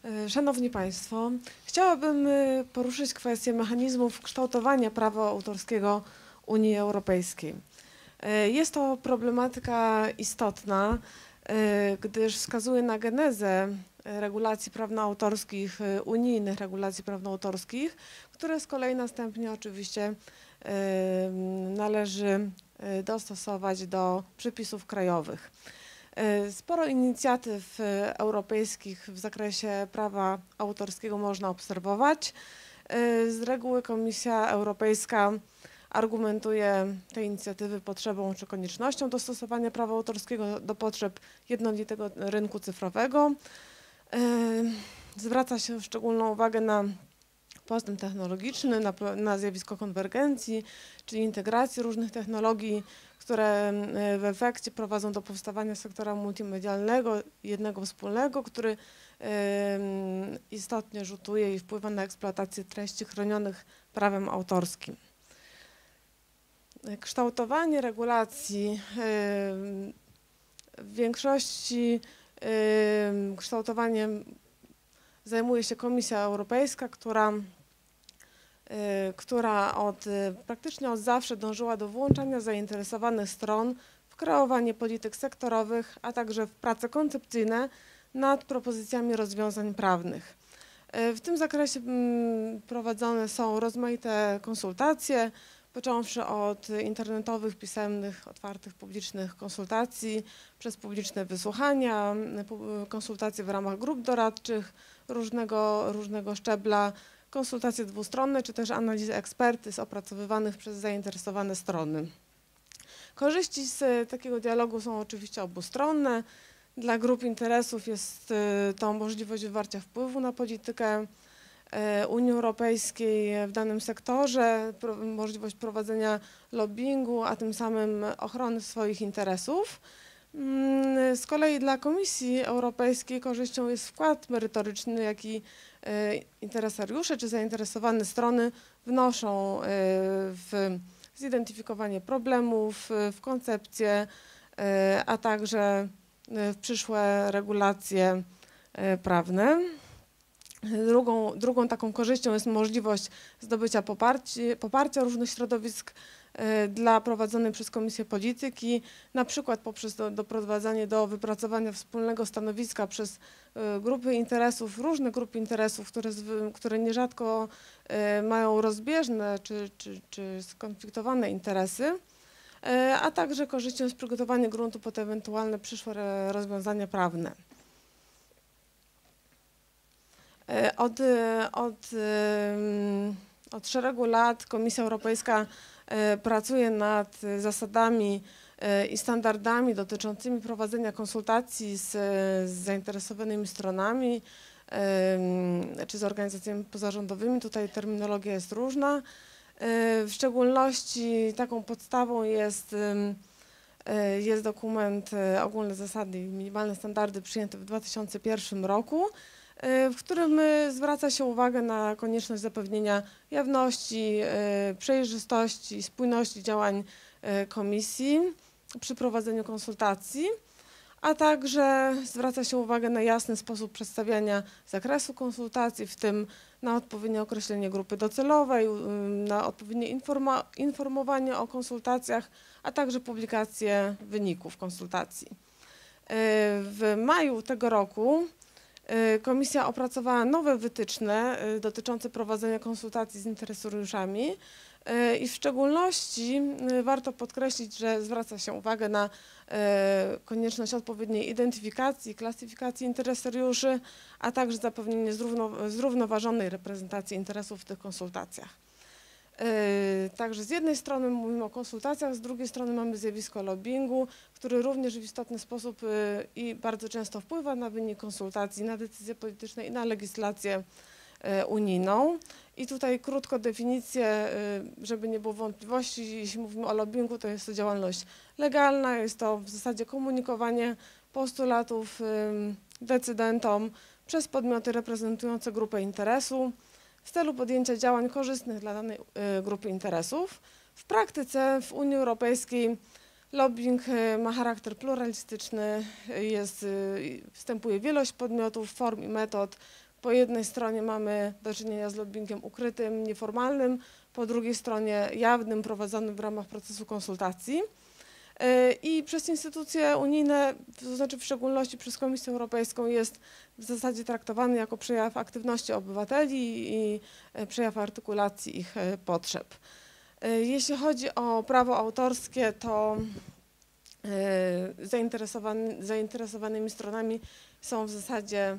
Szanowni Państwo, chciałabym poruszyć kwestię mechanizmów kształtowania prawa autorskiego Unii Europejskiej. Jest to problematyka istotna, gdyż wskazuje na genezę regulacji prawnoautorskich, unijnych regulacji prawnoautorskich, które z kolei następnie oczywiście należy dostosować do przepisów krajowych. Sporo inicjatyw europejskich w zakresie prawa autorskiego można obserwować. Z reguły Komisja Europejska argumentuje te inicjatywy potrzebą czy koniecznością dostosowania prawa autorskiego do potrzeb jednolitego rynku cyfrowego. Zwraca się szczególną uwagę na postęp technologiczny, na zjawisko konwergencji, czyli integracji różnych technologii, które w efekcie prowadzą do powstawania sektora multimedialnego, jednego wspólnego, który istotnie rzutuje i wpływa na eksploatację treści chronionych prawem autorskim. Kształtowanie regulacji w większości kształtowaniem zajmuje się Komisja Europejska, która praktycznie od zawsze dążyła do włączania zainteresowanych stron w kreowanie polityk sektorowych, a także w prace koncepcyjne nad propozycjami rozwiązań prawnych. W tym zakresie prowadzone są rozmaite konsultacje, począwszy od internetowych, pisemnych, otwartych, publicznych konsultacji, przez publiczne wysłuchania, konsultacje w ramach grup doradczych różnego szczebla, konsultacje dwustronne, czy też analizy ekspertyz opracowywanych przez zainteresowane strony. Korzyści z takiego dialogu są oczywiście obustronne. Dla grup interesów jest to możliwość wywarcia wpływu na politykę Unii Europejskiej w danym sektorze, możliwość prowadzenia lobbingu, a tym samym ochrony swoich interesów. Z kolei dla Komisji Europejskiej korzyścią jest wkład merytoryczny, jaki interesariusze czy zainteresowane strony wnoszą w zidentyfikowanie problemów, w koncepcję, a także w przyszłe regulacje prawne. Drugą taką korzyścią jest możliwość zdobycia poparcia różnych środowisk dla prowadzonej przez Komisję polityki, na przykład poprzez doprowadzanie do wypracowania wspólnego stanowiska przez grupy interesów, różne grupy interesów, które nierzadko mają rozbieżne czy skonfliktowane interesy, a także korzyścią jest przygotowanie gruntu pod ewentualne przyszłe rozwiązania prawne. Od szeregu lat Komisja Europejska pracuje nad zasadami i standardami dotyczącymi prowadzenia konsultacji z zainteresowanymi stronami czy z organizacjami pozarządowymi. Tutaj terminologia jest różna. W szczególności taką podstawą jest dokument Ogólne zasady i minimalne standardy przyjęty w 2001 roku, w którym zwraca się uwagę na konieczność zapewnienia jawności, przejrzystości i spójności działań Komisji przy prowadzeniu konsultacji, a także zwraca się uwagę na jasny sposób przedstawiania zakresu konsultacji, w tym na odpowiednie określenie grupy docelowej, na odpowiednie informowanie o konsultacjach, a także publikację wyników konsultacji. W maju tego roku Komisja opracowała nowe wytyczne dotyczące prowadzenia konsultacji z interesariuszami i w szczególności warto podkreślić, że zwraca się uwagę na konieczność odpowiedniej identyfikacji, klasyfikacji interesariuszy, a także zapewnienie zrównoważonej reprezentacji interesów w tych konsultacjach. Także z jednej strony mówimy o konsultacjach, z drugiej strony mamy zjawisko lobbingu, który również w istotny sposób i bardzo często wpływa na wynik konsultacji, na decyzje polityczne i na legislację unijną. I tutaj krótko definicję, żeby nie było wątpliwości, jeśli mówimy o lobbingu, to jest to działalność legalna, jest to w zasadzie komunikowanie postulatów decydentom przez podmioty reprezentujące grupę interesu w celu podjęcia działań korzystnych dla danej grupy interesów. W praktyce w Unii Europejskiej lobbying ma charakter pluralistyczny, występuje wielość podmiotów, form i metod, Po jednej stronie mamy do czynienia z lobbingiem ukrytym, nieformalnym, po drugiej stronie jawnym, prowadzonym w ramach procesu konsultacji. I przez instytucje unijne, to znaczy w szczególności przez Komisję Europejską, jest w zasadzie traktowany jako przejaw aktywności obywateli i przejaw artykulacji ich potrzeb. Jeśli chodzi o prawo autorskie, to zainteresowanymi stronami są w zasadzie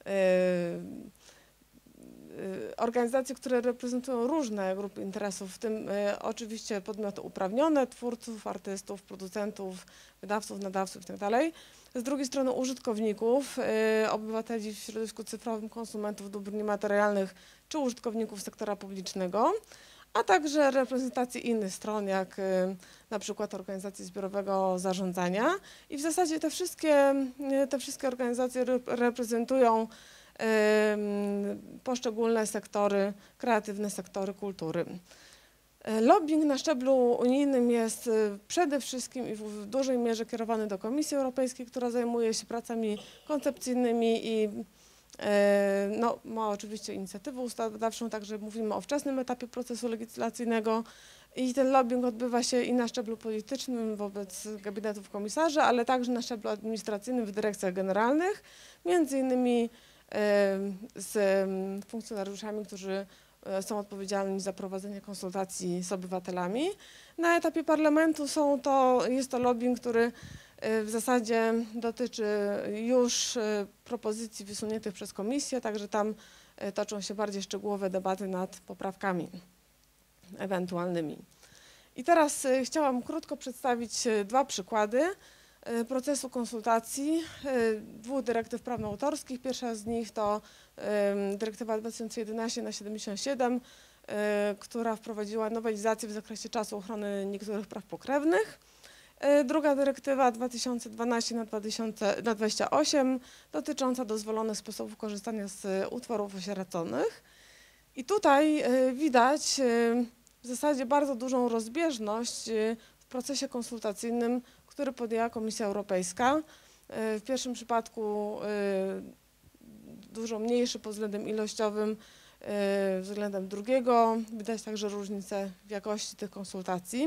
organizacje, które reprezentują różne grupy interesów, w tym oczywiście podmioty uprawnione, twórców, artystów, producentów, wydawców, nadawców itd. Z drugiej strony użytkowników, obywateli w środowisku cyfrowym, konsumentów dóbr niematerialnych czy użytkowników sektora publicznego, a także reprezentacje innych stron, jak na przykład organizacji zbiorowego zarządzania. I w zasadzie te wszystkie organizacje reprezentują poszczególne sektory, kreatywne sektory kultury. Lobbying na szczeblu unijnym jest przede wszystkim i w dużej mierze kierowany do Komisji Europejskiej, która zajmuje się pracami koncepcyjnymi i no, ma oczywiście inicjatywę ustawodawczą, także mówimy o wczesnym etapie procesu legislacyjnego i ten lobbying odbywa się i na szczeblu politycznym wobec gabinetów komisarzy, ale także na szczeblu administracyjnym w dyrekcjach generalnych, między innymi z funkcjonariuszami, którzy są odpowiedzialni za prowadzenie konsultacji z obywatelami. Na etapie parlamentu jest to lobbying, który w zasadzie dotyczy już propozycji wysuniętych przez komisję, także tam toczą się bardziej szczegółowe debaty nad poprawkami ewentualnymi. I teraz chciałam krótko przedstawić dwa przykłady procesu konsultacji dwóch dyrektyw prawnoautorskich. Pierwsza z nich to dyrektywa 2011/77, która wprowadziła nowelizację w zakresie czasu ochrony niektórych praw pokrewnych. Druga dyrektywa 2012/28 dotycząca dozwolonych sposobów korzystania z utworów osieroconych. I tutaj widać w zasadzie bardzo dużą rozbieżność w procesie konsultacyjnym, który podjęła Komisja Europejska. W pierwszym przypadku dużo mniejszy pod względem ilościowym względem drugiego. Widać także różnicę w jakości tych konsultacji.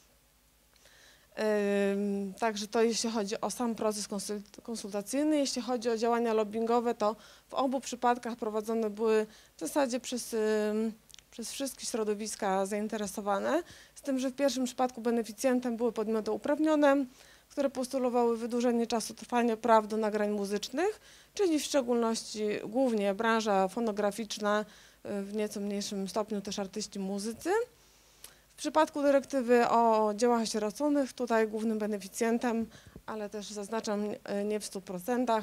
Także to jeśli chodzi o sam proces konsultacyjny. Jeśli chodzi o działania lobbingowe, to w obu przypadkach prowadzone były w zasadzie przez wszystkie środowiska zainteresowane, z tym, że w pierwszym przypadku beneficjentem były podmioty uprawnione, które postulowały wydłużenie czasu trwania praw do nagrań muzycznych, czyli w szczególności głównie branża fonograficzna, w nieco mniejszym stopniu też artyści muzycy. W przypadku dyrektywy o dziełach osieroconych tutaj głównym beneficjentem, ale też zaznaczam nie w 100%,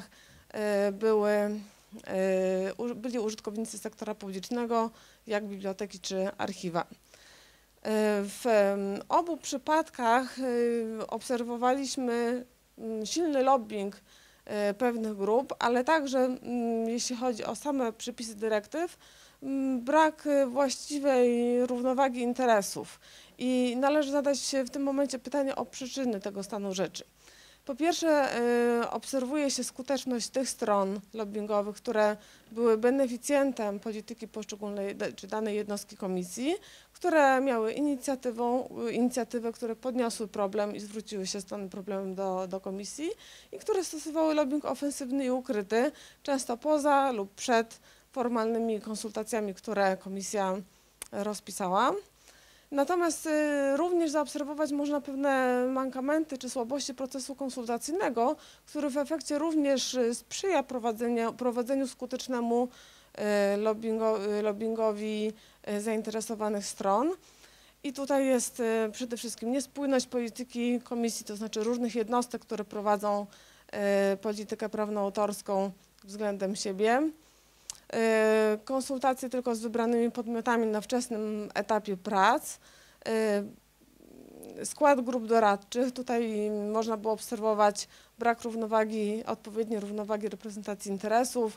byli użytkownicy sektora publicznego, jak biblioteki czy archiwa. W obu przypadkach obserwowaliśmy silny lobbying pewnych grup, ale także jeśli chodzi o same przepisy dyrektyw, brak właściwej równowagi interesów. I należy zadać w tym momencie pytanie o przyczyny tego stanu rzeczy. Po pierwsze, obserwuje się skuteczność tych stron lobbingowych, które były beneficjentem polityki poszczególnej czy danej jednostki komisji, które miały inicjatywę, które podniosły problem i zwróciły się z tym problemem do komisji i które stosowały lobbying ofensywny i ukryty, często poza lub przed formalnymi konsultacjami, które komisja rozpisała. Natomiast również zaobserwować można pewne mankamenty czy słabości procesu konsultacyjnego, który w efekcie również sprzyja prowadzeniu skutecznemu lobbingowi zainteresowanych stron. I tutaj jest przede wszystkim niespójność polityki komisji, to znaczy różnych jednostek, które prowadzą politykę prawnoautorską względem siebie. Konsultacje tylko z wybranymi podmiotami na wczesnym etapie prac, skład grup doradczych. Tutaj można było obserwować brak odpowiedniej równowagi reprezentacji interesów,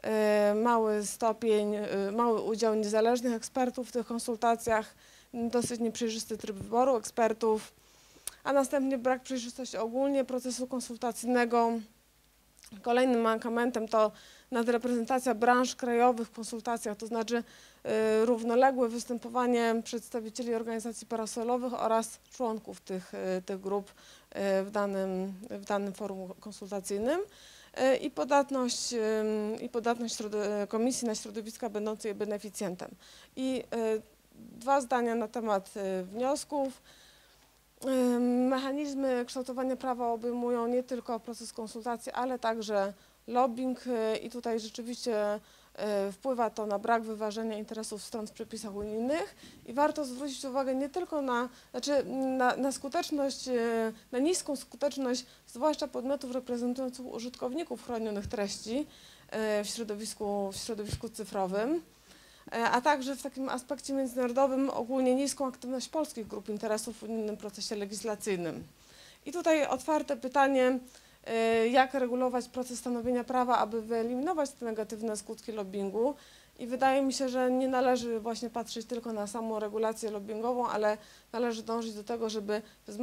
mały udział niezależnych ekspertów w tych konsultacjach, dosyć nieprzejrzysty tryb wyboru ekspertów, a następnie brak przejrzystości ogólnie procesu konsultacyjnego. Kolejnym mankamentem to nadreprezentacja branż krajowych w konsultacjach, to znaczy równoległe występowanie przedstawicieli organizacji parasolowych oraz członków tych grup w danym forum konsultacyjnym i podatność komisji na środowiska będące jej beneficjentem. I 2 zdania na temat wniosków. Mechanizmy kształtowania prawa obejmują nie tylko proces konsultacji, ale także lobbying i tutaj rzeczywiście wpływa to na brak wyważenia interesów stron w przepisach unijnych i warto zwrócić uwagę nie tylko na skuteczność, na niską skuteczność, zwłaszcza podmiotów reprezentujących użytkowników chronionych treści w środowisku cyfrowym, a także w takim aspekcie międzynarodowym ogólnie niską aktywność polskich grup interesów w unijnym procesie legislacyjnym. I tutaj otwarte pytanie, jak regulować proces stanowienia prawa, aby wyeliminować te negatywne skutki lobbingu. I wydaje mi się, że nie należy właśnie patrzeć tylko na samą regulację lobbingową, ale należy dążyć do tego, żeby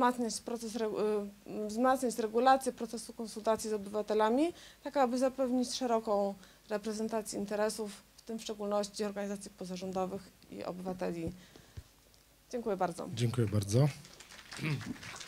wzmacniać regulację procesu konsultacji z obywatelami, tak aby zapewnić szeroką reprezentację interesów, w tym w szczególności organizacji pozarządowych i obywateli. Dziękuję bardzo. Dziękuję bardzo.